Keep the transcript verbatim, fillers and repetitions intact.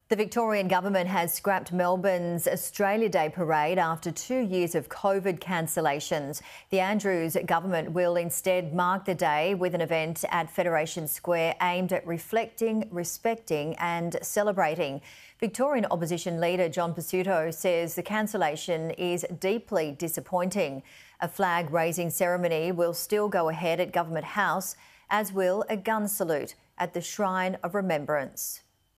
The Victorian government has scrapped Melbourne's Australia Day parade after two years of COVID cancellations. The Andrews government will instead mark the day with an event at Federation Square aimed at reflecting, respecting and celebrating. Victorian opposition leader John Pesutto says the cancellation is deeply disappointing. A flag-raising ceremony will still go ahead at Government House, as will a gun salute at the Shrine of Remembrance.